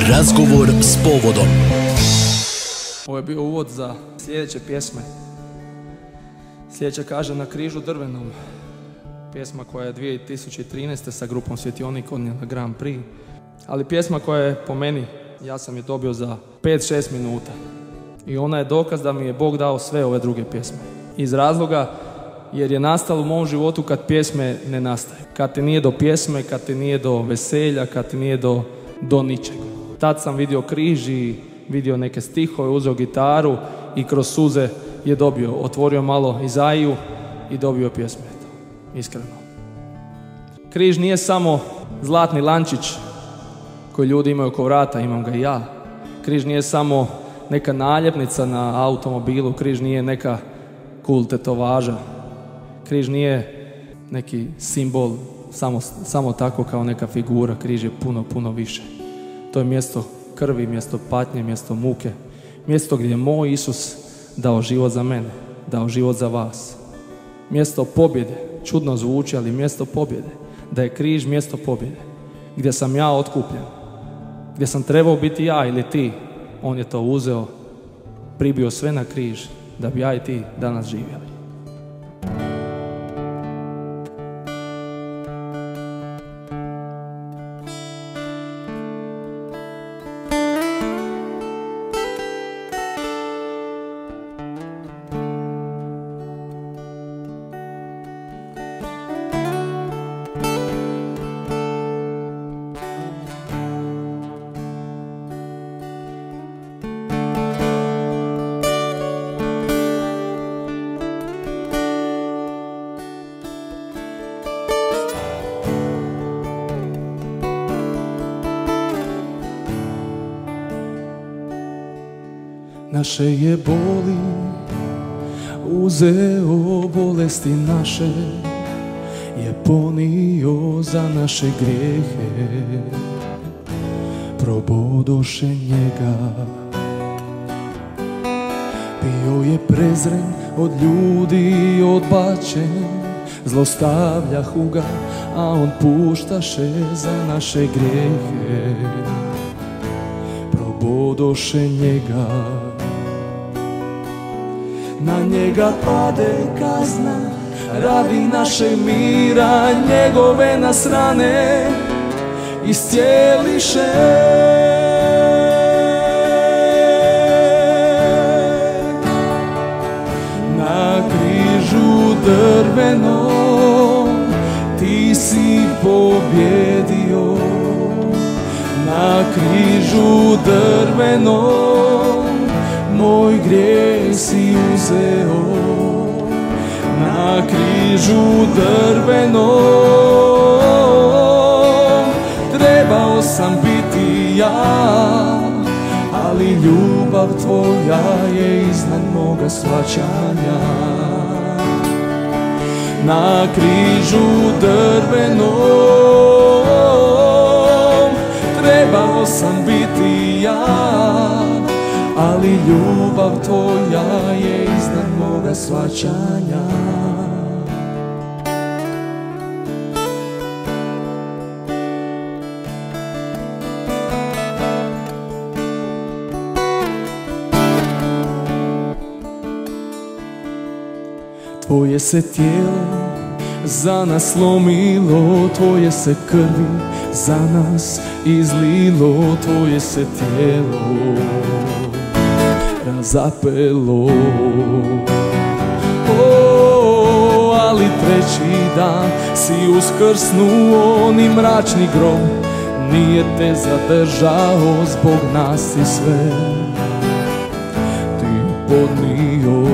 Razgovor s povodom. Ovo je bio uvod za sljedeće pjesme. Sljedeća kaže Na križu drvenom. Pjesma koja je 2013. sa grupom Svjetionik odnijela Grand Prix. Ali pjesma koja je po meni, ja sam je dobio za 5-6 minuta. I ona je dokaz da mi je Bog dao sve ove druge pjesme. Iz razloga jer je nastalo u mom životu kad pjesme ne nastaju. Kad ti nije do pjesme, kad ti nije do veselja, kad ti nije do ničega. Tad sam vidio križ i vidio neke stihove, uzeo gitaru i kroz suze je dobio. Otvorio malo Izaiju i dobio pjesme. Iskreno. Križ nije samo zlatni lančić koji ljudi imaju oko vrata, imam ga i ja. Križ nije samo neka naljepnica na automobilu, križ nije neka cool tetovaža. Križ nije neki simbol samo tako kao neka figura. Križ je puno više. To je mjesto krvi, mjesto patnje, mjesto muke. Mjesto gdje je moj Isus dao život za mene, dao život za vas. Mjesto pobjede, čudno zvuči, ali mjesto pobjede. Da je križ mjesto pobjede. Gdje sam ja otkupljen. Gdje sam trebao biti ja ili ti. On je to uzeo, pribio sve na križ da bi ja i ti danas živjeli. Naše je boli uzeo, bolesti naše je ponio za naše grijehe, probodoše njega. Bio je prezren od ljudi, odbačen, zlostavljahu ga, a on puštaše za naše grijehe, probodoše njega. Na njega pade kazna radi našeg mira, njegove nas rane iscijeliše. Na križu drvenom ti si pobjedio, na križu drvenom moj grijeh si uzeo, na križu drvenom trebao sam biti ja, ali ljubav tvoja je iznad moga shvaćanja. Na križu drvenom trebao sam biti ja, ali ljubav tvoja je iznad moga shvaćanja. Tvoje se tijelo za nas slomilo, tvoje se krvi za nas izlilo, tvoje se tijelo razapelo. Ali treći dan si uskrsnuo, ni mračni grob nije te zadržao, zbog nas si sve ti podnio.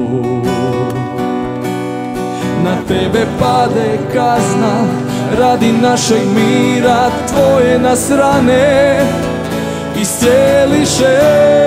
Na tebe pade kazna radi našeg mira, tvoje nas rane iscijeliše.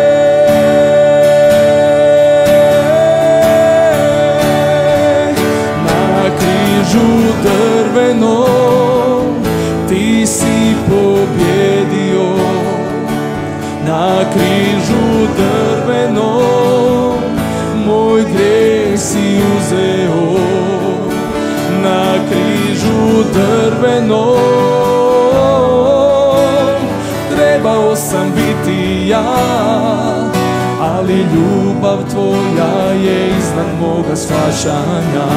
Na križu drvenom ti si pobjedio, na križu drvenom moj grijeh si uzeo, na križu drvenom trebao Trebao sam biti ja, ali ljubav tvoja je iznad moga shvaćanja.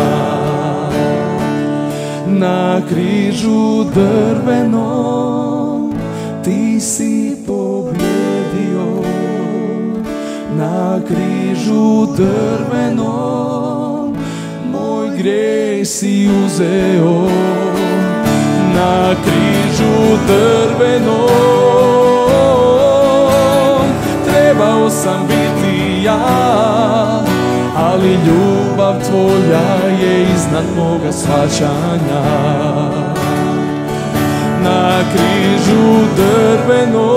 Na križu drvenom ti si pobjedio, na križu drvenom moj grijeh si uzeo, na križu drvenom trebao sam biti ja, ali ljubav tvoja je iznad moga shvaćanja. Na križu drvenom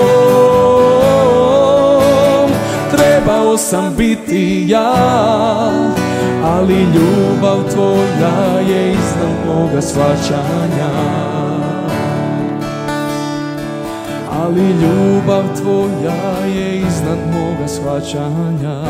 trebao sam biti ja, ali ljubav tvoja je iznad moga shvaćanja. Ali ljubav tvoja je iznad moga shvaćanja.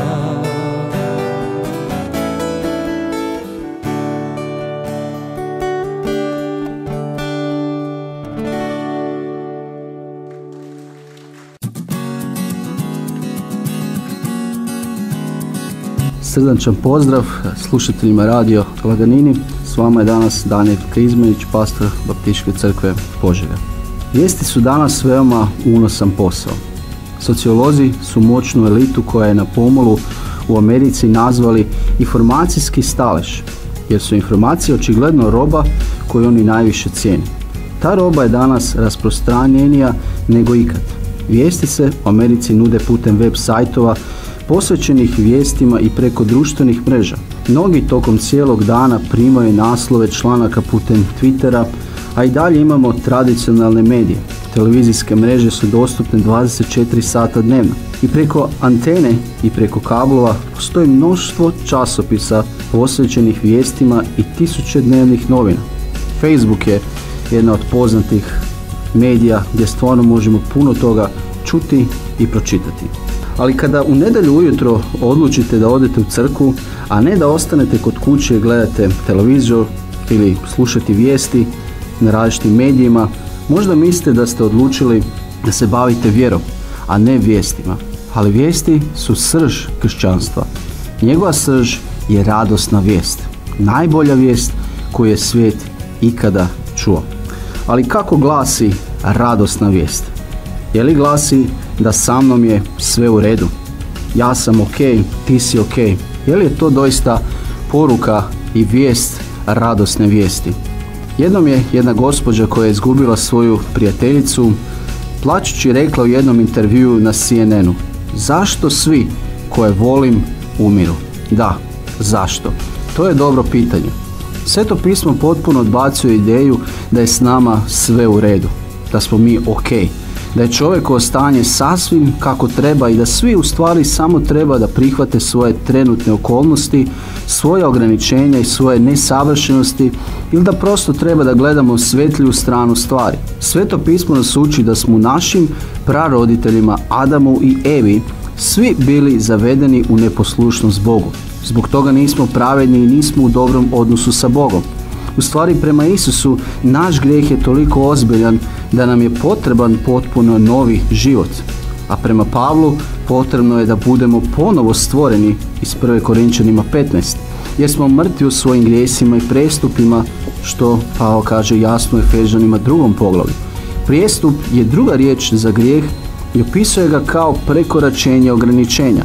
Srdačan pozdrav slušateljima Radio Laganini. S vama je danas Danijel Krizmanić, pastor Baptističke crkve Požega. Vijesti su danas veoma unosan posao. Sociolozi su moćnu elitu koja je na pomolu u Americi nazvali informacijski stalež, jer su informacije očigledno roba koju oni najviše cijene. Ta roba je danas rasprostranjenija nego ikad. Vijesti se u Americi nude putem web sajtova posvećenih vijestima i preko društvenih mreža. Mnogi tokom cijelog dana primaju naslove članaka putem Twittera, a i dalje imamo tradicionalne medije. Televizijske mreže su dostupne 24 sata dnevno. I preko antene i preko kablova postoji mnoštvo časopisa posvećenih vijestima i tisuće dnevnih novina. Facebook je jedna od poznatih medija gdje stvarno možemo puno toga čuti i pročitati. Ali kada u nedjelju ujutro odlučite da odete u crkvu, a ne da ostanete kod kuće i gledate televiziju ili slušati vijesti na različitim medijima, možda mislite da ste odlučili da se bavite vjerom, a ne vijestima. Ali vijesti su srž kršćanstva. Njegova srž je radosna vijest. Najbolja vijest koju je svijet ikada čuo. Ali kako glasi radosna vijest? Je li glasi da sa mnom je sve u redu? Ja sam ok, ti si ok. Je li je to doista poruka i vijest radosne vijesti? Jednom je jedna gospođa koja je izgubila svoju prijateljicu plačući rekla u jednom intervjuu na CNN-u: zašto svi koje volim umiru? Da, zašto? To je dobro pitanje. Sveto pismo potpuno odbacuje ideju da je s nama sve u redu, da smo mi ok, da je čovjekovo stanje sasvim kako treba i da svi u stvari samo treba da prihvate svoje trenutne okolnosti, svoje ograničenja i svoje nesavršenosti ili da prosto treba da gledamo svetliju stranu stvari. Sveto pismo nas uči da smo našim praroditeljima Adamu i Evi svi bili zavedeni u neposlušnost Bogu. Zbog toga nismo pravedni i nismo u dobrom odnosu sa Bogom. U stvari, prema Isusu naš grijeh je toliko ozbiljan da nam je potreban potpuno novi život. A prema Pavlu potrebno je da budemo ponovo stvoreni iz 1. Korinčanima 15, jer smo mrtvi u svojim grijesima i prestupima, što Pavao kaže jasno u Efežanima 2. poglavlju. Prijestup je druga riječ za grijeh i opisuje ga kao prekoračenje ograničenja.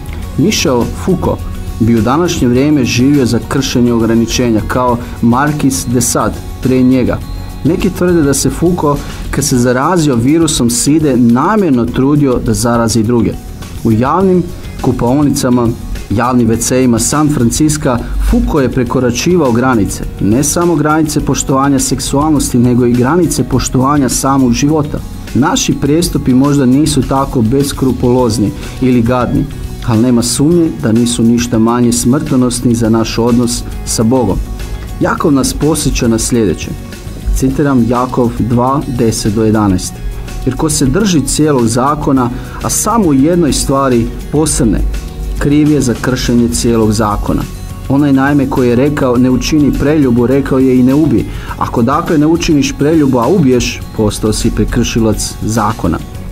Michel Foucault bi u današnje vrijeme živio za kršenje ograničenja kao Marquis de Sade prije njega. Neki tvrde da se Foucault, kad se zarazio virusom side, namjerno trudio da zarazi druge. U javnim kupaonicama, javnim WC-ima San Francisca Foucault je prekoračivao granice, ne samo granice poštovanja seksualnosti, nego i granice poštovanja samog života. Naši prijestupi možda nisu tako beskrupulozni ili gadni, ali nema sumnje da nisu ništa manje smrtonosni za naš odnos sa Bogom. Jakov nas podsjeća na sljedeće. Citiram Jakov 2, 10-11. Jer ko se drži cijelog zakona, a samo u jednoj stvari posrne, kriv je za kršenje cijelog zakona. Onaj naime koji je rekao ne učini preljubu, rekao je i ne ubij. Ako dakle ne učiniš preljubu, a ubiješ, postao si prekršilac zakona.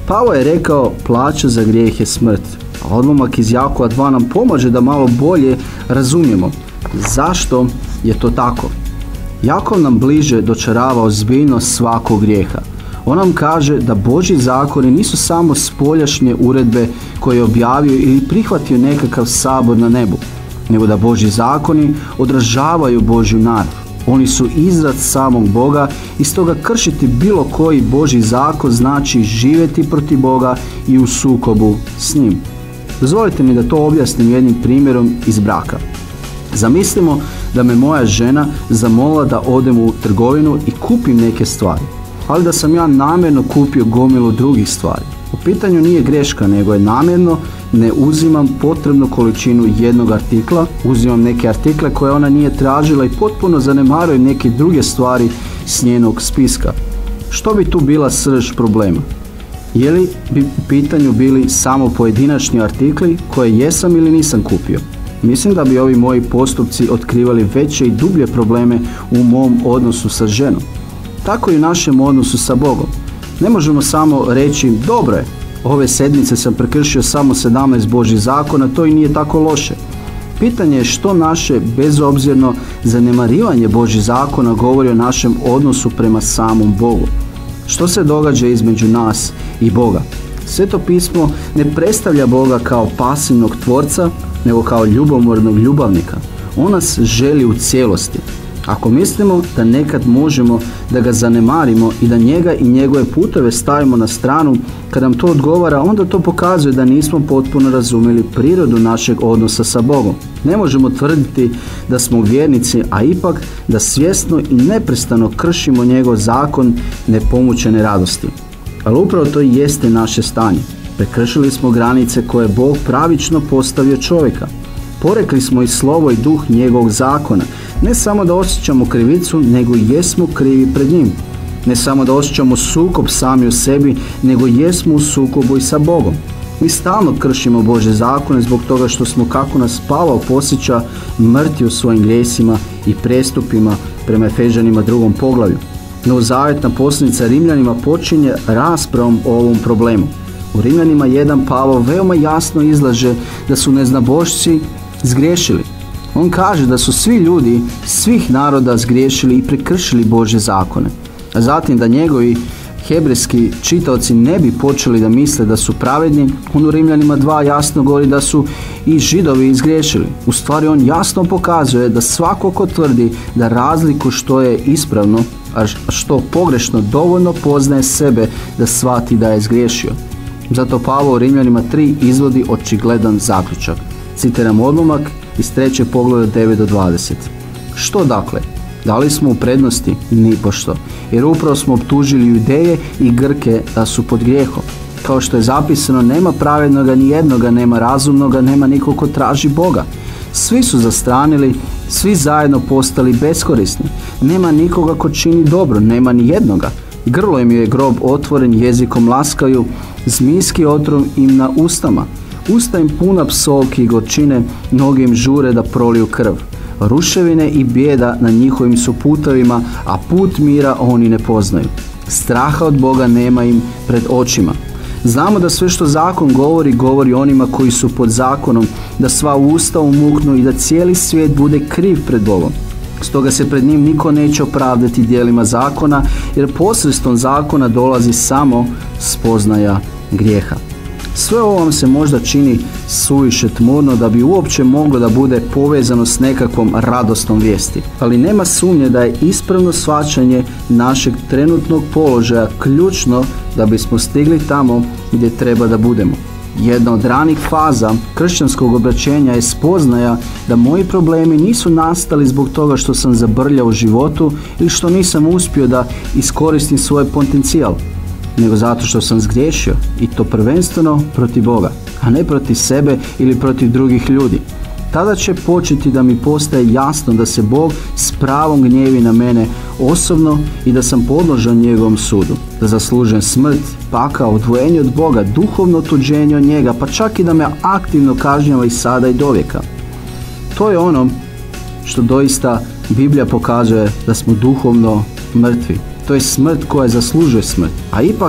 Pavao je rekao, plaća za grijeh je smrt. A odlomak iz Jakova 2 nam pomaže da malo bolje razumijemo zašto je to tako. Jakov nam bliže dočarava ozbiljnost svakog grijeha. On nam kaže da Božji zakoni nisu samo spoljašnje uredbe koje je objavio ili prihvatio nekakav sabor na nebu, nego da Božji zakoni odražavaju Božju narav. Oni su izraz samog Boga i stoga kršiti bilo koji Božji zakon znači živjeti protiv Boga i u sukobu s njim. Dozvolite mi da to objasnim jednim primjerom iz braka. Zamislimo da me moja žena zamolila da odem u trgovinu i kupim neke stvari, ali da sam ja namjerno kupio gomilu drugih stvari. U pitanju nije greška, nego je namjerno ne uzimam potrebnu količinu jednog artikla, uzimam neke artikle koje ona nije tražila i potpuno zanemarujem neke druge stvari s njenog spiska. Što bi tu bila srž problema? Je li bi u pitanju bili samo pojedinačni artikli koje jesam ili nisam kupio? Mislim da bi ovi moji postupci otkrivali veće i dublje probleme u mom odnosu sa ženom. Tako i u našem odnosu sa Bogom. Ne možemo samo reći, dobro je, ove sedmice sam prekršio samo 17 Božjih zakona, to i nije tako loše. Pitanje je što naše bezobzirno zanemarivanje Božjih zakona govori o našem odnosu prema samom Bogu. Što se događa između nas i Boga? Sveto pismo ne predstavlja Boga kao pasivnog tvorca, nego kao ljubomornog ljubavnika. On nas želi u cijelosti. Ako mislimo da nekad možemo da ga zanemarimo i da njega i njegove putove stavimo na stranu kad nam to odgovara, onda to pokazuje da nismo potpuno razumjeli prirodu našeg odnosa sa Bogom. Ne možemo tvrditi da smo vjernici, a ipak da svjesno i neprestano kršimo njegov zakon nepomučene radosti. Ali upravo to i jeste naše stanje. Prekršili smo granice koje je Bog pravično postavio čovjeka. Porekli smo i slovo i duh njegovog zakona. Ne samo da osjećamo krivicu, nego jesmo krivi pred njim. Ne samo da osjećamo sukob sami u sebi, nego jesmo u sukobu i sa Bogom. Mi stalno kršimo Božje zakone zbog toga što smo, kako nas Pavao podsjeća, mrtvi u svojim grijesima i prestupima prema Efežanima 2. poglavlju. Novozavjetna poslanica Rimljanima počinje raspravom o ovom problemu. U Rimljanima 1 Pavao veoma jasno izlaže da su neznabošci zgriješili. On kaže da su svi ljudi svih naroda zgriješili i prekršili Božje zakone. A zatim da njegovi hebrejski čitaoci ne bi počeli da misle da su pravedni, on u Rimljanima 2 jasno govori da su i Židovi izgriješili. U stvari on jasno pokazuje da svako ko tvrdi da razliku što je ispravno, a što pogrešno, dovoljno poznaje sebe da shvati da je zgriješio. Zato Pavao u Rimljanima 3 izvodi očigledan zaključak. Citiram odlomak iz 3. poglavlja 9 do 20. Što dakle? Da li smo u prednosti? Nipošto. Jer upravo smo optužili Judeje i Grke da su pod grijehom. Kao što je zapisano, nema pravednoga ni jednoga, nema razumnoga, nema nikog ko traži Boga. Svi su zastranili, svi zajedno postali beskorisni. Nema nikoga ko čini dobro, nema ni jednoga. Grlo im je grob otvoren, jezikom laskaju, zmijski otrov im na ustama. Usta im puna psovki i gorčine, noge im žure da proliju krv. Ruševine i bijeda na njihovim su putovima, a put mira oni ne poznaju. Straha od Boga nema im pred očima. Znamo da sve što zakon govori, govori onima koji su pod zakonom, da sva usta umuknu i da cijeli svijet bude kriv pred Bogom. Stoga se pred njim niko neće opravdati djelima zakona, jer posredstvom zakona dolazi samo spoznaja grijeha. Sve ovo vam se možda čini suviše tmurno da bi uopće moglo da bude povezano s nekakvom radosnom vijesti. Ali nema sumnje da je ispravno shvaćanje našeg trenutnog položaja ključno da bismo stigli tamo gdje treba da budemo. Jedna od ranih faza kršćanskog obraćenja je spoznaja da moji problemi nisu nastali zbog toga što sam zabrljao u životu ili što nisam uspio da iskoristim svoj potencijal, nego zato što sam zgriješio, i to prvenstveno protiv Boga, a ne protiv sebe ili protiv drugih ljudi. Tada će početi da mi postaje jasno da se Bog s pravom gnjevi na mene osobno i da sam podložan njegovom sudu, da zaslužujem smrt, pakao, odvojenje od Boga, duhovno otuđenje od njega, pa čak i da me aktivno kažnjava i sada i dovijeka. To je ono što doista Biblija pokazuje, da smo duhovno mrtvi. To je smrt koja zaslužuje smrt. A ipak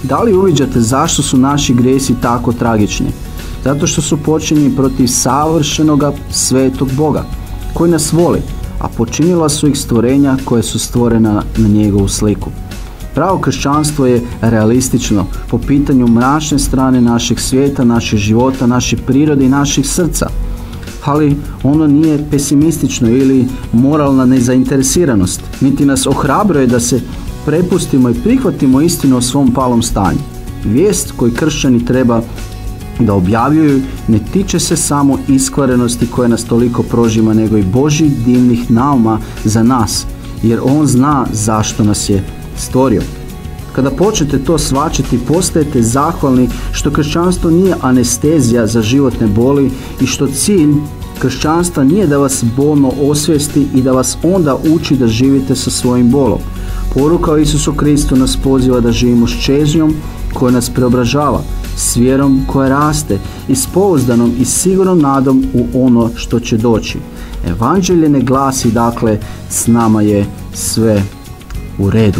Da li uviđate zašto su naši grijesi tako tragični? Zato što su počinjeni protiv savršenoga svetog Boga, koji nas voli, a počinila su ih stvorenja koje su stvorena na njegovu sliku. Pravo kršćanstvo je realistično po pitanju mračne strane našeg svijeta, našeg života, naše prirode i naših srca. Ali ono nije pesimistično ili moralna nezainteresiranost, niti nas ohrabruje da se prepustimo i prihvatimo istinu o svom palom stanju. Vijest koju kršćani treba da objavljuju ne tiče se samo iskvarenosti koja nas toliko prožima, nego i Božjih divnih nauma za nas, jer On zna zašto nas je stvorio. Kada počnete to shvaćati, postajete zahvalni što kršćanstvo nije anestezija za životne boli i što cilj kršćanstva nije da vas bolno osvijesti i da vas onda uči da živite sa svojim bolom. Poruka o Isusu Kristu nas poziva da živimo s čežnjom koja nas preobražava, s vjerom koja raste i s pouzdanom i sigurnom nadom u ono što će doći. Evanđelje ne glasi, dakle, s nama je sve u redu.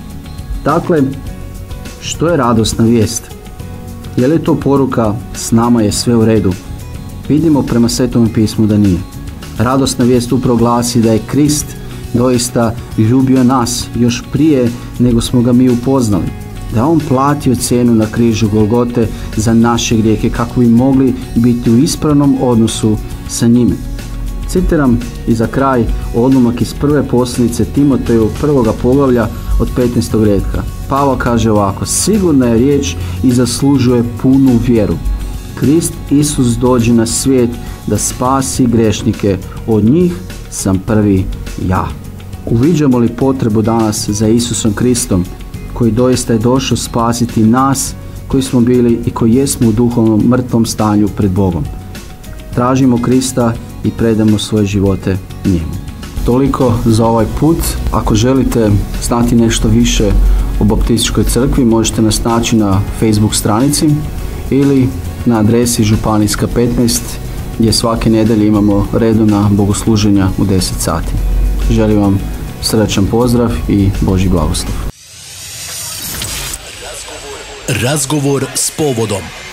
Dakle, što je radosna vijest? Je li to poruka s nama je sve u redu? Vidimo prema Svetom pismu da nije. Radosna vijest upravo glasi da je Krist doista ljubio nas još prije nego smo ga mi upoznali. Da je On platio cijenu na križu Golgote za naše grijehe kako bi mogli biti u ispravnom odnosu sa njime. Citiram i za kraj odlomak iz prve poslanice Timoteju 1. poglavlja od 15. redka. Pavao kaže ovako: sigurna je riječ i zaslužuje punu vjeru. Krist Isus dođe na svijet da spasi grešnike, od njih sam prvi ja. Uviđamo li potrebu danas za Isusom Kristom, koji doista je došao spasiti nas koji smo bili i koji jesmo u duhovnom mrtvom stanju pred Bogom? Tražimo Krista i predamo svoje živote njemu. Toliko za ovaj put. Ako želite znati nešto više o Baptističkoj crkvi, možete nas naći na Facebook stranici ili na adresi Županijska 15, gdje svake nedelje imamo redovna bogosluženja u 10 sati. Želim vam srdačan pozdrav i Božji blagoslov. Razgovor s povodom.